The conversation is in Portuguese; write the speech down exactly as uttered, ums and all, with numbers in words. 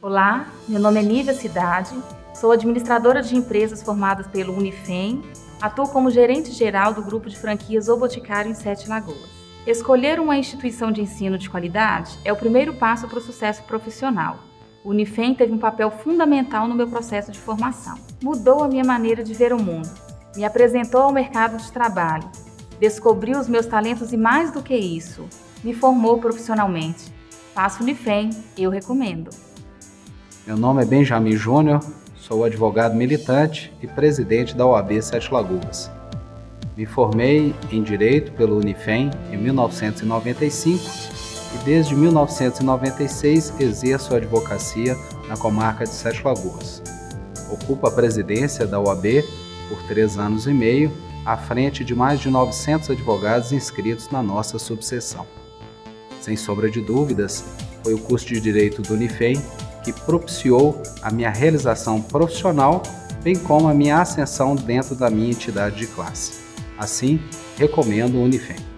Olá, meu nome é Nívia Cidade, sou administradora de empresas formadas pelo Unifem, atuo como gerente geral do grupo de franquias O Boticário em Sete Lagoas. Escolher uma instituição de ensino de qualidade é o primeiro passo para o sucesso profissional. O Unifem teve um papel fundamental no meu processo de formação. Mudou a minha maneira de ver o mundo, me apresentou ao mercado de trabalho, descobriu os meus talentos e, mais do que isso, me formou profissionalmente. Faça Unifem, eu recomendo. Meu nome é Benjamin Júnior, sou advogado militante e presidente da O A B Sete Lagoas. Me formei em Direito pelo Unifem em mil novecentos e noventa e cinco e desde mil novecentos e noventa e seis exerço a advocacia na comarca de Sete Lagoas. Ocupo a presidência da O A B por três anos e meio, à frente de mais de novecentos advogados inscritos na nossa subseção. Sem sombra de dúvidas, foi o curso de Direito do Unifem que propiciou a minha realização profissional, bem como a minha ascensão dentro da minha entidade de classe. Assim, recomendo o Unifem.